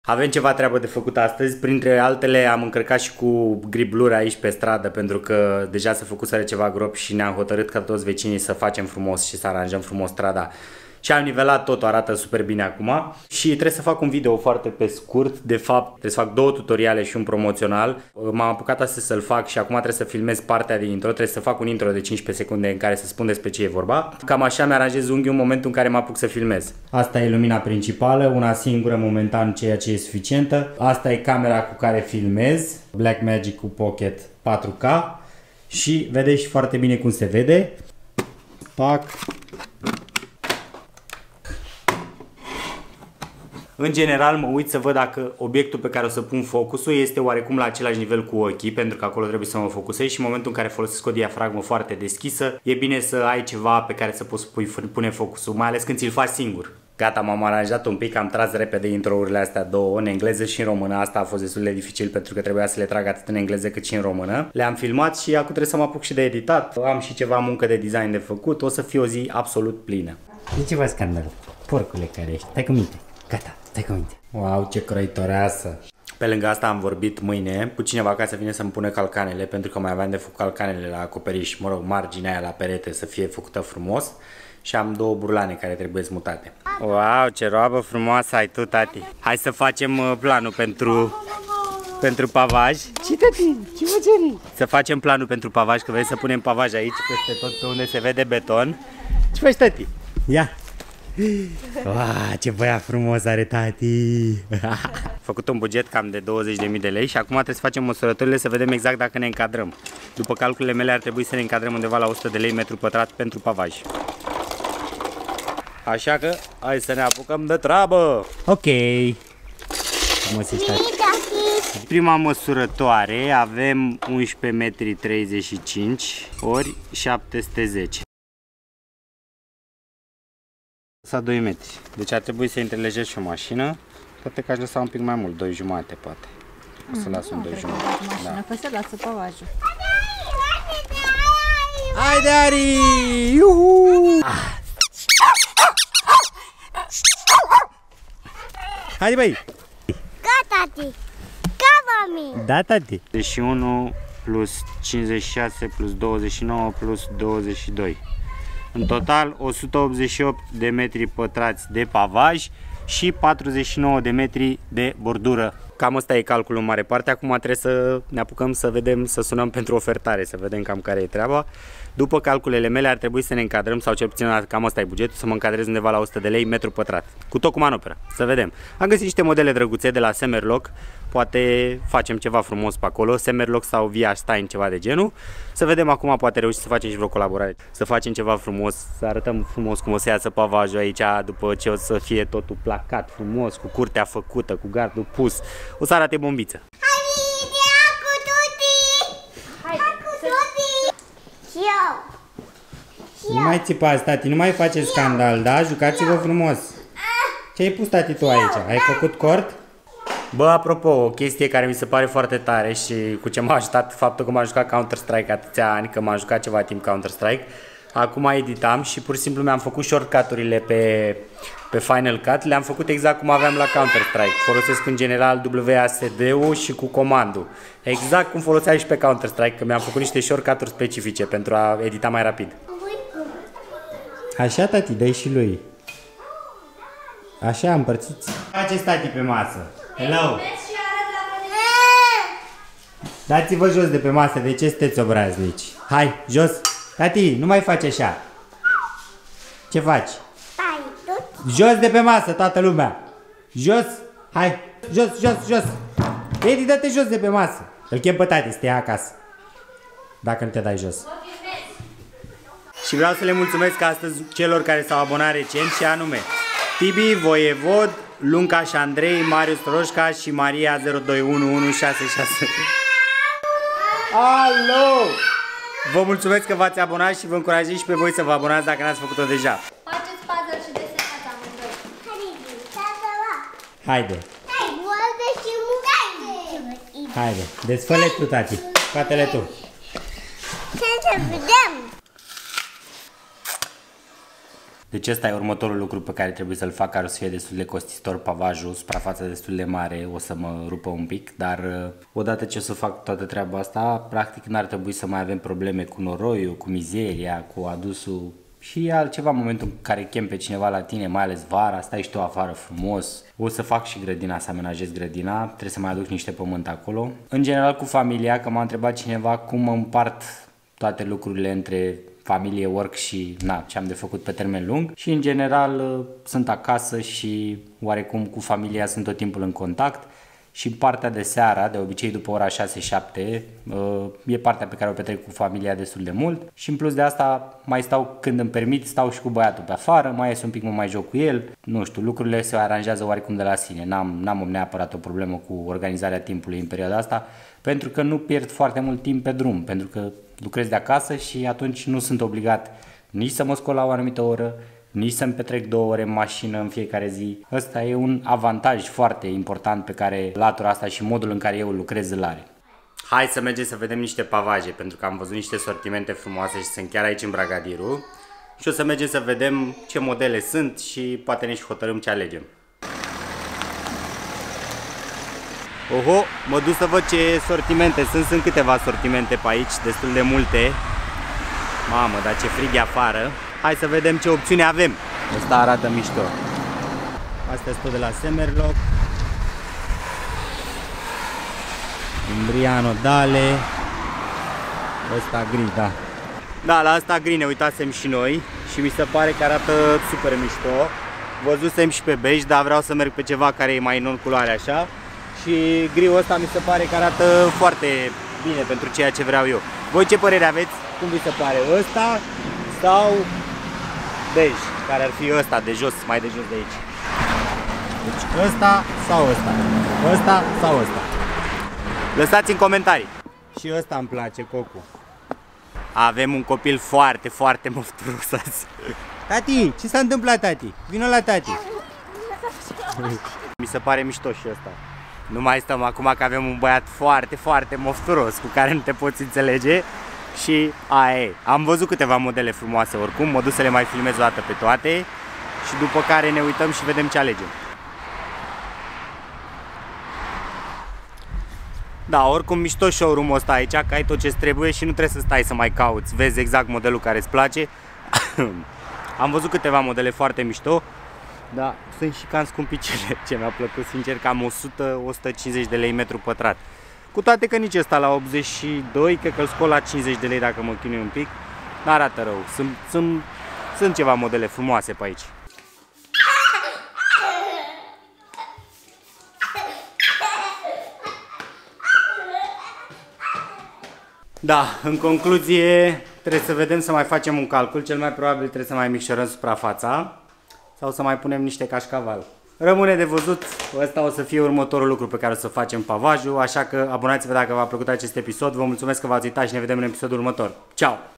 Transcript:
Avem ceva treabă de făcut astăzi, printre altele am încărcat și cu gribluri aici pe stradă pentru că deja se făcuseră ceva gropi și ne-am hotărât ca toți vecinii să facem frumos și să aranjăm frumos strada. Și am nivelat, totul arată super bine acum și trebuie să fac un video foarte pe scurt, de fapt trebuie să fac 2 tutoriale și un promoțional. M-am apucat astăzi să-l fac și acum trebuie să filmez partea de intro, trebuie să fac un intro de 15 secunde în care să spun despre ce e vorba. Cam așa mi-aranjez unghiul în momentul în care mă apuc să filmez. Asta e lumina principală, una singură momentan, ceea ce e suficientă. Asta e camera cu care filmez, Blackmagic cu Pocket 4K și vedeți foarte bine cum se vede. Pac. În general mă uit să văd dacă obiectul pe care o să pun focusul este oarecum la același nivel cu ochii, pentru că acolo trebuie să mă focusez și în momentul în care folosesc o diafragmă foarte deschisă, e bine să ai ceva pe care să poți pune focusul, mai ales când ți-l faci singur. Gata, m-am aranjat un pic, am tras repede intro-urile astea două, în engleză și în română. Asta a fost destul de dificil pentru că trebuia să le trag atât în engleză cât și în română. Le-am filmat și acum trebuie să mă apuc și de editat. Am și ceva muncă de design de făcut, o să fie o zi absolut plină. De ce vă scandal? Porcule care ești, stai cu minte. Gata, stai cu minte. Wow, ce croitoreasă! Pe lângă asta am vorbit mâine cu cineva ca să vină să-mi pună calcanele, pentru că mai aveam de făcut calcanele la acoperiș, mă rog, marginea aia la perete să fie făcută frumos. Și am 2 burlane care trebuie smutate. Wow, ce roabă frumoasă ai tu, tati! Hai să facem planul pentru pavaj. Ce, tati? Ce faci? Să facem planul pentru pavaj, că vrei să punem pavaj aici, peste tot pe unde se vede beton. Ce faci, tati? Ia! Wow, ce băiat frumos are tati! Făcut un buget cam de 20.000 de lei și acum trebuie să facem măsurătorile să vedem exact dacă ne încadrăm. După calculele mele ar trebui să ne încadrăm undeva la 100 de lei metru pătrat pentru pavaj. Așa că hai să ne apucăm de treabă! Ok! Prima măsurătoare avem 11,35 m ori 710. Sa 2 metri. Deci ar trebui să întrelegești și o mașină. Poate că aș lăsa un pic mai mult, 2,5 poate. O să las un 2,5. Da. Că se lasă pavajul. Haide, Ari! Iuhu! Haide, băi! Gata, tati! Gata, da, tati! 31 plus 56 plus 29 plus 22. În total 188 de metri pătrați de pavaj și 49 de metri de bordură. Cam ăsta e calculul în mare parte. Acum trebuie să ne apucăm să vedem, să sunăm pentru ofertare, să vedem cam care e treaba. După calculele mele ar trebui să ne încadrăm, sau cel puțin cam ăsta e bugetul, să mă încadrez undeva la 100 de lei metru pătrat. Cu tot cu manoperă, să vedem. Am găsit niște modele drăguțe de la Semerlock, poate facem ceva frumos pe acolo, Semerlock sau Via Stein, ceva de genul. Să vedem acum, poate reușim să facem și vreo colaborare, să facem ceva frumos, să arătăm frumos cum o să iasă pavajul aici, după ce o să fie totul placat frumos, cu curtea făcută, cu gardul pus. O să arate bombiță. Nu mai țipați, tati, nu mai faceți scandal, da? Jucați-vă frumos. Ce ai pus, tati, tu aici? Ai făcut cort? Bă, apropo, o chestie care mi se pare foarte tare și cu ce m-a ajutat faptul că m-am jucat Counter-Strike atâția ani, că m-am jucat ceva timp Counter-Strike. Acum editam și pur și simplu mi-am făcut shortcut-urile pe Final Cut, le-am făcut exact cum aveam la Counter-Strike. Folosesc în general WASD-ul și cu comandul. Exact cum foloseam și pe Counter-Strike, că mi-am făcut niște shortcut-uri specifice pentru a edita mai rapid. Așa, tati, dai și lui. Așa, împărțiți. Faceți, tati, pe masă. Hello! Dați-vă jos de pe masă, de ce sunteți obraznici? Hai, jos! Tati, nu mai faci așa. Ce faci? Jos de pe masă, toată lumea. Jos, hai, jos, jos, jos. Edi, dă-te jos de pe masă. Îl chem pe tati, stai acasă. Dacă nu te dai jos. Și vreau să le mulțumesc astăzi celor care s-au abonat recent și anume Tibi, Voievod, Lunca și Andrei, Marius Toroșca și Maria 021166. Alo! Vă mulțumesc că v-ați abonat și vă încurajez și pe voi să vă abonați dacă n-ați făcut-o deja. Faceți puzzle și desenați amândoi. Haide. Haide. Desfă-le tu, tati. Scoate-le tu. Ce să vedem? Deci ăsta e următorul lucru pe care trebuie să-l fac, care o să fie destul de costisitor pavajul, suprafața destul de mare, o să mă rupă un pic, dar odată ce o să fac toată treaba asta, practic n-ar trebui să mai avem probleme cu noroiul, cu mizeria, cu adusul și altceva în momentul în care chem pe cineva la tine, mai ales vara, stai și tu afară frumos. O să fac și grădina, să amenajez grădina, trebuie să mai aduc niște pământ acolo. În general cu familia, că m-a întrebat cineva cum împart toate lucrurile între familie, work și ce am de făcut pe termen lung și în general sunt acasă și oarecum cu familia sunt tot timpul în contact și partea de seara, de obicei după ora 6-7, e partea pe care o petrec cu familia destul de mult și în plus de asta mai stau când îmi permit, stau și cu băiatul pe afară, mai ies un pic, mă mai joc cu el, nu știu, lucrurile se aranjează oarecum de la sine, n-am neapărat o problemă cu organizarea timpului în perioada asta, pentru că nu pierd foarte mult timp pe drum, pentru că lucrez de acasă și atunci nu sunt obligat nici să mă scol la o anumită oră, nici să-mi petrec 2 ore în mașină în fiecare zi. Ăsta e un avantaj foarte important pe care latura asta și modul în care eu lucrez îl are. Hai să mergem să vedem niște pavaje, pentru că am văzut niște sortimente frumoase și sunt chiar aici în Bragadiru. Și o să mergem să vedem ce modele sunt și poate ne și hotărâm ce alegem. Oho, mă duc să văd ce sortimente sunt. Sunt câteva sortimente pe aici, destul de multe. Mamă, dar ce frig e afară. Hai să vedem ce opțiuni avem. Ăsta arată mișto. Astea sunt tot de la Semerlock. Umbriano Dale. Ăsta gri, da. Da, la asta gri ne uitasem și noi și mi se pare că arată super mișto. Văzusem și pe bej, dar vreau să merg pe ceva care e mai non-culoare așa. Și griul ăsta mi se pare că arată foarte bine pentru ceea ce vreau eu. Voi ce părere aveți? Cum vi se pare? Ăsta sau bej, care ar fi ăsta de jos, mai de jos de aici? Deci ăsta sau ăsta? Ăsta sau ăsta? Lăsați în comentarii. Și ăsta îmi place, Cocu. Avem un copil foarte, foarte mofturos azi. Tati, ce s-a întâmplat, tati? Vino la tati. Mi se pare mișto și ăsta. Nu mai stăm acum că avem un băiat foarte, foarte mofturos cu care nu te poți înțelege. Și aia e. Am văzut câteva modele frumoase oricum, mă duc să le mai filmez o dată pe toate și după care ne uităm și vedem ce alegem. Da, oricum mișto showroom-ul ăsta aici, că ai tot ce trebuie și nu trebuie să stai să mai cauți, vezi exact modelul care îți place. Am văzut câteva modele foarte mișto, dar sunt și cam scumpicele, ce mi-a plăcut sincer, cam 100-150 de lei metru pătrat. Cu toate că nici ăsta la 82, cred că îl scol la 50 de lei dacă mă chinui un pic. N-arată rău, sunt ceva modele frumoase pe aici. Da, în concluzie trebuie să vedem, să mai facem un calcul. Cel mai probabil trebuie să mai micșorăm suprafața sau să mai punem niște cașcaval. Rămâne de văzut, ăsta o să fie următorul lucru pe care o să facem pavajul, așa că abonați-vă dacă v-a plăcut acest episod. Vă mulțumesc că v-ați uitat și ne vedem în episodul următor. Ciao!